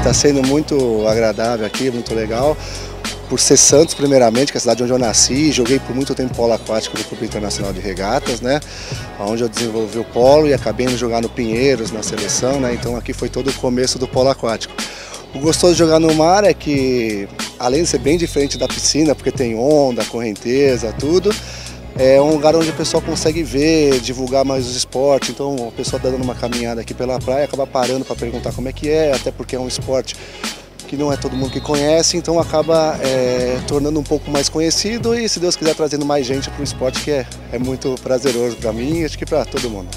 está sendo muito agradável aqui, muito legal. Por ser Santos, primeiramente, que é a cidade onde eu nasci, joguei por muito tempo polo aquático no Clube Internacional de Regatas, né? Onde eu desenvolvi o polo e acabei indo jogar no Pinheiros, na seleção, né? Então aqui foi todo o começo do polo aquático. O gostoso de jogar no mar é que, além de ser bem diferente da piscina, porque tem onda, correnteza, tudo, é um lugar onde o pessoal consegue ver, divulgar mais os esportes. Então o pessoal está dando uma caminhada aqui pela praia, acaba parando para perguntar como é que é, até porque é um esporte que não é todo mundo que conhece, então acaba tornando um pouco mais conhecido e, se Deus quiser, trazendo mais gente para o esporte, que é muito prazeroso para mim e acho que para todo mundo.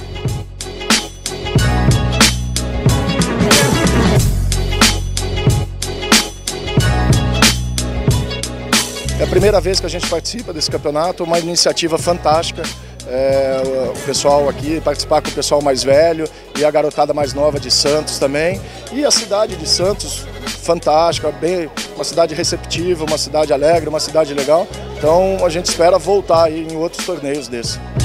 É a primeira vez que a gente participa desse campeonato, uma iniciativa fantástica. O pessoal aqui, participar com o pessoal mais velho e a garotada mais nova de Santos também. E a cidade de Santos, fantástica, uma cidade receptiva, uma cidade alegre, uma cidade legal. Então a gente espera voltar aí em outros torneios desses.